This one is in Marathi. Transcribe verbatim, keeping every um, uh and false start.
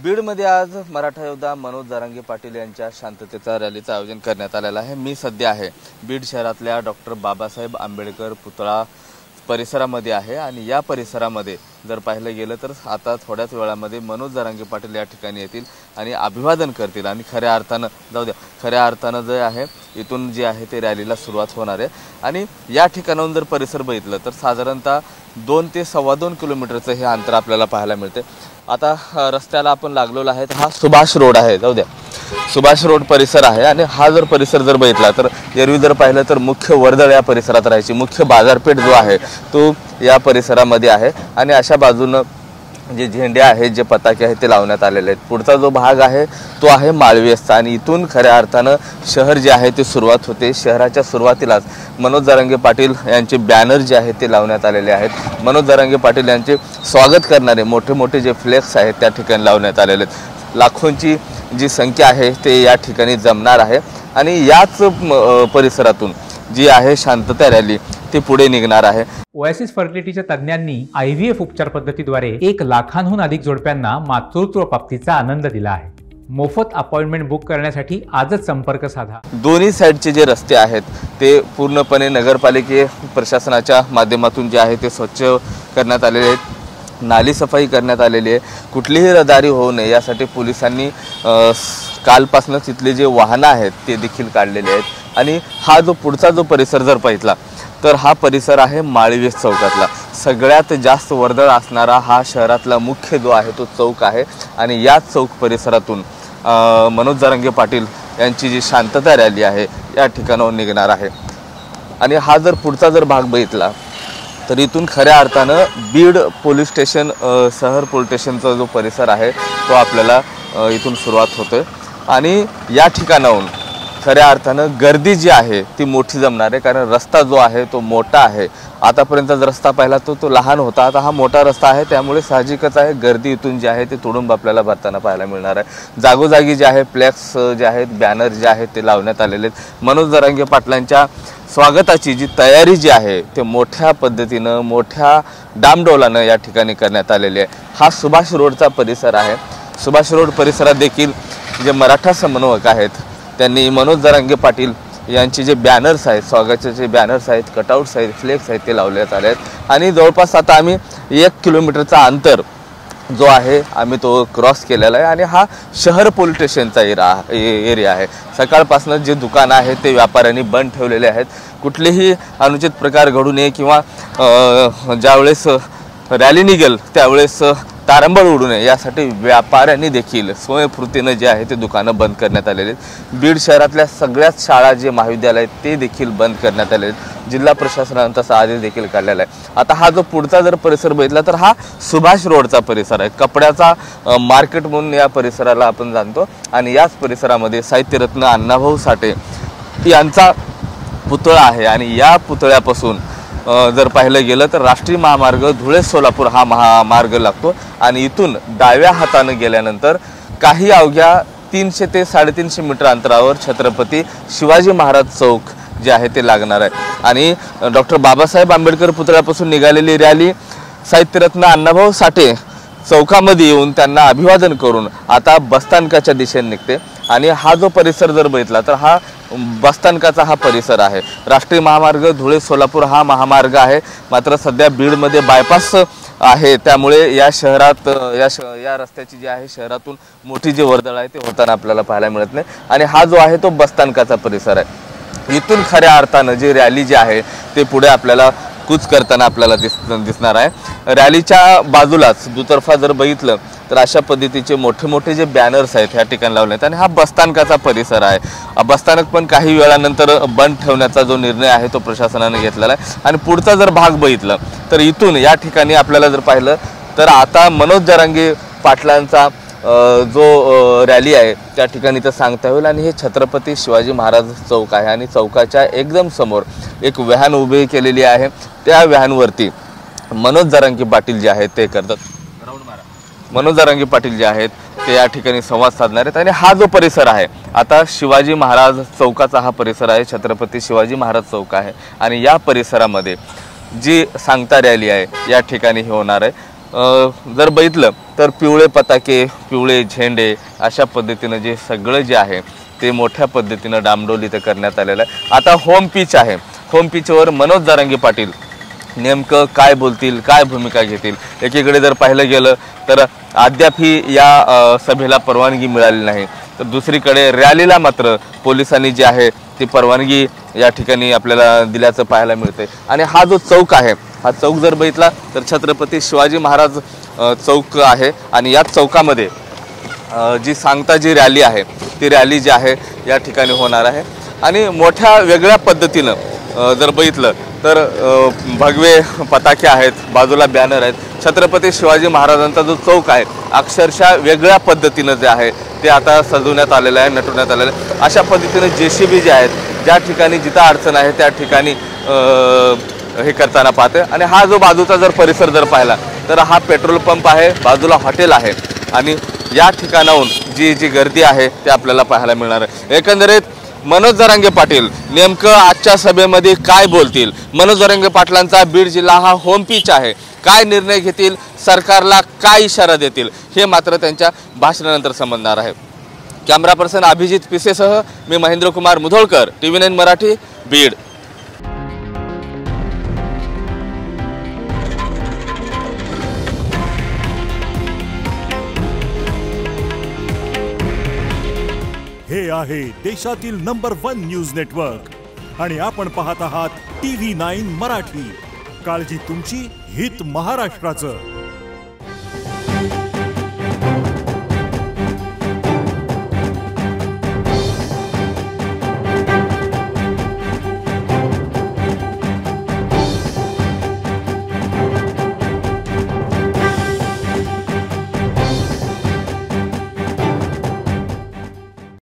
बीडमध्ये आज मराठा योद्धा मनोज जरांगे पाटील यांच्या शांततेचा रॅलीचं आयोजन करण्यात आलेलं आहे। मी सध्या आहे बीड शहरातल्या डॉक्टर बाबासाहेब आंबेडकर पुतळा परिसरामध्ये आहे आणि या परिसरामध्ये जर पाहिलं गेलं तर आता थोड्याच वेळामध्ये मनोज जरांगे पाटील या ठिकाणी येतील आणि अभिवादन करतील आणि खऱ्या अर्थानं जाऊ द्या खऱ्या अर्थानं जे आहे इथून जे आहे ते रॅलीला सुरुवात होणार आहे। आणि या ठिकाणाहून जर परिसर बघितलं तर साधारणतः दोन ते सव्वा दोन किलोमीटरचं हे अंतर आपल्याला पाहायला मिळते। आता रस्त्याला आपण लागलेलो आहे, हा सुभाष रोड आहे, जाऊ द्या सुभाष रोड परिसर आहे आणि हा जर परिसर जर बघितला तर एरवी जर पाहिलं तर मुख्य वर्दळ या परिसरात राहायची, मुख्य बाजारपेठ जो आहे तो या परिसरामध्ये आहे आणि अशा बाजूनं जे झेंडे आहेत जे पताके आहेत ते लावण्यात आलेले आहेत। पुढचा जो भाग आहे तो आहे माळवेसचा आणि इथून खऱ्या अर्थानं शहर जे आहे ते सुरुवात होते। शहराच्या सुरुवातीलाच मनोज जरांगे पाटील यांचे बॅनर जे आहेत ते लावण्यात आलेले आहेत। मनोज जरांगे पाटील यांचे स्वागत करणारे मोठे मोठे जे फ्लेक्स आहेत त्या ठिकाणी लावण्यात आलेले आहेत। लाखोंची जी संख्या आहे ते या ठिकाणी जमणार आहे आणि याच परिसरातून जी आहे शांतता रॅली ते पुढे निघणार आहे। ओएसिस फर्टिलिटीच्या तज्ञांनी आय व्ही एफ उपचार पद्धतीद्वारे एक लाखांहून अधिक जोडप्यांना मातृत्व प्राप्तीचा आनंद दिला आहे। मोफत अपॉइंटमेंट बुक करण्यासाठी आजच संपर्क साधा। दोन्ही साइडचे जे रस्ते आहेत ते पूर्णपणे नगरपालिके प्रशासनाच्या माध्यमातून जे आहे ते स्वच्छ करण्यात आलेले आहेत, नाली सफाई करण्यात आलेली आहे। कुठलीही रहदारी होऊ नये यासाठी पोलिसांनी कालपासून तिथले जे वाहनं आहेत ते देखील काढलेले आहेत। आणि हा जो पुढचा जो परिसर जर पाहितला तर हा परिसर आहे माळवेस चौकातला। सगळ्यात जास्त वर्दळ असणारा हा शहरातला मुख्य जो आहे तो चौक आहे आणि याच चौक परिसरातून मनोज जरांगे पाटील यांची जी शांतता रॅली आहे या ठिकाणाहून निघणार आहे। आणि हा जर पुढचा जर भाग बघितला तर इथून खऱ्या अर्थानं बीड पोलीस स्टेशन शहर पोलीस स्टेशनचा जो परिसर आहे तो आपल्याला इथून सुरुवात होते आणि या ठिकाणाहून खऱ्या अर्थानं गर्दी जी आहे ती मोठी जमणार आहे, कारण रस्ता जो आहे तो मोठा आहे। आतापर्यंत रस्ता पाहिला तो तो लहान होता, आता हा मोठा रस्ता आहे त्यामुळे साहजिकच आहे गर्दी इथून जी आहे ते तुडुंब आपल्याला भरताना पाहायला मिळणार आहे। जागोजागी जे आहे फ्लॅक्स जे आहेत बॅनर जे आहेत ते लावण्यात आलेले आहेत। मनोज जरांगे पाटलांच्या स्वागताची जी तयारी जी आहे ते मोठ्या पद्धतीनं मोठ्या डामडौलानं या ठिकाणी करण्यात आलेली आहे। हा सुभाष रोडचा परिसर आहे। सुभाष रोड परिसरात देखील जे मराठा समन्वयक आहेत त्यांनी मनोज जरांगे पाटील यांचे जे बॅनर्स आहेत स्वागताचे जे बॅनर्स आहेत कटआउट्स आहेत फ्लेक्स आहेत ते लावण्यात आले आहेत आणि जवळपास आता आम्ही एक किलोमीटरचा अंतर जो आहे आम्ही तो क्रॉस केलेला आहे आणि हा शहर पोलीस स्टेशनचा एरिया एरिया आहे। सकाळपासून जे दुकान आहे ते व्यापाऱ्यांनी बंद ठेवलेले आहेत। कुठलेही अनुचित प्रकार घडू नये किंवा ज्यावेळेस रॅली निघेल त्यावेळेस तारंबळ उडू नये यासाठी व्यापाऱ्यांनी देखील स्वयंस्फूर्तीने जे आहे ते दुकानं बंद करण्यात आलेले आहेत। बीड शहरातल्या सगळ्याच शाळा जे महाविद्यालय ते देखील बंद करण्यात आले आहेत। जिल्हा प्रशासनाने तसा आदेश देखील काढलेला आहे। आता हा जो पुढचा जर परिसर बघितला तर हा सुभाष रोडचा परिसर आहे, कपड्याचा मार्केट म्हणून या परिसराला आपण जाणतो आणि याच परिसरामध्ये साहित्यरत्न अण्णाभाऊ साठे यांचा पुतळा आहे आणि या पुतळ्यापासून जर पाहिलं गेलं तर राष्ट्रीय महामार्ग धुळे सोलापूर हा महामार्ग लागतो आणि इथून डाव्या हाताने गेल्यानंतर काही अवघ्या तीनशे ते साडेतीनशे मीटर अंतरावर छत्रपती शिवाजी महाराज चौक जे आहे ते लागणार आहे। आणि डॉक्टर बाबासाहेब आंबेडकर पुतळ्यापासून निघालेली रॅली साहित्यरत्न अण्णाभाऊ साठे चौकामध्ये येऊन त्यांना अभिवादन करून आता बसस्थानकाच्या दिशेने निघते। आणि हा जो परिसर जर बघितला तर हा बसस्थानकाचा हा परिसर आहे। राष्ट्रीय महामार्ग धुळे सोलापूर हा महामार्ग आहे, मात्र सध्या बीडमध्ये बायपास आहे त्यामुळे या शहरात या या रस्त्याची जी आहे शहरातून मोठी जी वर्दळ आहे ते होताना आपल्याला पाहायला मिळत नाही। आणि हा जो आहे तो बसस्थानकाचा परिसर आहे। इथून खऱ्या अर्थानं जी रॅली जी आहे ते पुढे आपल्याला कूच करताना आपल्याला दिस दिसणार आहे। रॅलीच्या बाजूलाच दुतर्फा जर बघितलं तर अशा पद्धतीचे मोठे मोठे जे बॅनर्स आहेत ह्या ठिकाणी लावले आहेत आणि हा बसस्थानकाचा परिसर आहे। बसस्थानक पण काही वेळानंतर बंद ठेवण्याचा जो निर्णय आहे तो प्रशासनाने घेतलेला आहे। आणि पुढचा जर भाग बघितलं तर इथून या ठिकाणी आपल्याला जर पाहिलं तर आता मनोज जरांगे पाटलांचा जो रॅली आहे त्या ठिकाणी तर सांगता होईल आणि हे छत्रपती शिवाजी महाराज चौक आहे आणि चौकाच्या एकदम समोर एक व्हॅन उभी केलेली आहे। त्या व्हॅनवरती मनोज जरांगे पाटील जे आहेत ते करतात मनोज जरांगे पाटील जे आहेत ते या ठिकाणी संवाद साधणार आहेत। आणि हा जो परिसर आहे आता शिवाजी महाराज चौकाचा हा परिसर आहे, छत्रपती शिवाजी महाराज चौक आहे आणि या परिसरामध्ये जी सांगता रॅली आहे या ठिकाणी होणार आहे। जर बघितलं तर पिवळे पताके, पिवळे झेंडे अशा पद्धतीनं जे सगळं जे आहे ते मोठ्या पद्धतीनं डामडोल इथं करण्यात आलेलं आहे। आता होम पिच आहे, होम पिचवर मनोज जरांगे पाटील नेमकं काय बोलतील, काय भूमिका घेतील। एकीकडे जर पाहिलं गेलं तर अद्यापही या सभेला परवानगी मिळाली नाही, तर दुसरीकडे रॅलीला मात्र पोलिसांनी जी आहे ती परवानगी या ठिकाणी आपल्याला दिल्याचं पाहायला मिळते। आणि हा जो चौक आहे, हा चौक जर बघितला तर छत्रपती शिवाजी महाराज चौक आहे आणि या चौकामध्ये जी सांगता जी रॅली आहे ती रॅली जी आहे या ठिकाणी होणार आहे। आणि मोठ्या वेगळ्या पद्धतीनं जर बघितलं तर भगवे पताके आहेत, बाजूला बॅनर आहेत। छत्रपती शिवाजी महाराजांचा जो चौक आहे अक्षरशः वेगळ्या पद्धतीनं जे आहे ते आता सजवण्यात आलेलं आहे, नटवण्यात आलेलं आहे। अशा पद्धतीने जे सी बी जे आहेत ज्या ठिकाणी जिथं अडचण आहे त्या ठिकाणी हे करताना पाहते। आणि हा जो बाजूचा जर परिसर जर पाहिला तर हा पेट्रोल पंप आहे, बाजूला हॉटेल आहे आणि या ठिकाणाहून जी जी गर्दी आहे ते आपल्याला पाहायला मिळणार आहे। एकंदरीत मनोज जरांगे पाटील नेमकं आजच्या सभेमध्ये काय बोलतील, मनोज जरांगे पाटलांचा बीड जिल्हा हा होम पिच आहे, काय निर्णय घेतील, सरकारला काय इशारा देतील हे मात्र त्यांच्या भाषणानंतर समजणार आहे। कॅमेरा पर्सन अभिजित पिसेसह मी महेंद्र कुमार मुधोळकर, टीव्ही नाईन मराठी, बीड। हे आहे देशातील नंबर वन न्यूज नेटवर्क आणि आपण पाहत आहात टीव्ही नाईन मराठी। काळजी तुमची, हित महाराष्ट्राचं।